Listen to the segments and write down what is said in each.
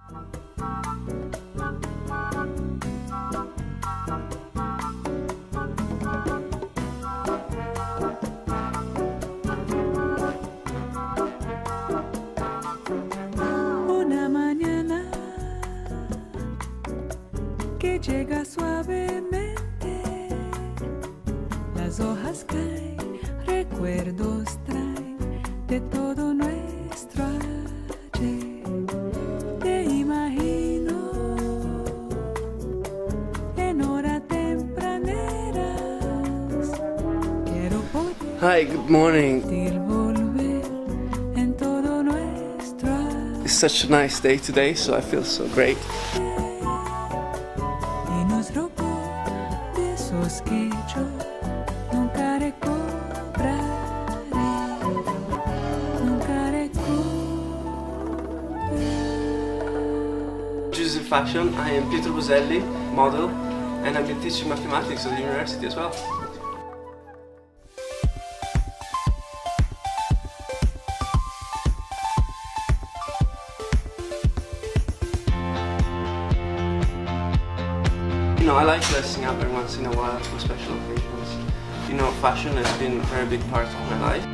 Que llega suavemente, las hojas caen, recuerdos traen de todo nuestro ayer. Te imagino en horas tempraneras. Quiero poder. Hi, good morning. Volver en todo nuestro ayer. It's such a nice day today, so I feel so great. De esos que yo nunca recobraré, nunca recobraré. Juzi Fashion, I am Pietro Boselli, model, and I've been teaching mathematics at the university as well. You know, I like dressing up every once in a while for special occasions. You know, fashion has been a very big part of my life.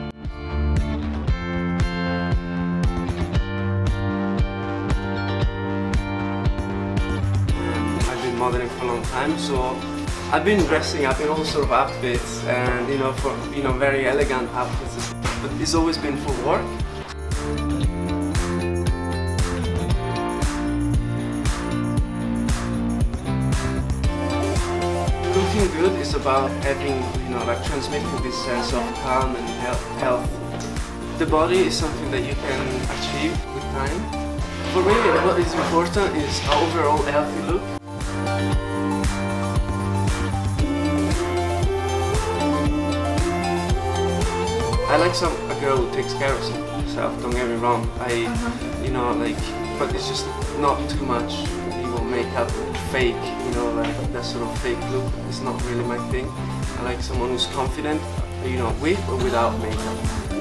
I've been modeling for a long time, so I've been dressing up in all sort of outfits, and you know, for very elegant outfits. But it's always been for work. Looking good is about having, like transmitting this sense of calm and health. The body is something that you can achieve with time. For me, what is important is an overall healthy look. I like a girl who takes care of herself, don't get me wrong. But it's just not too much makeup, fake, like that sort of fake look is not really my thing. I like someone who's confident, with or without makeup.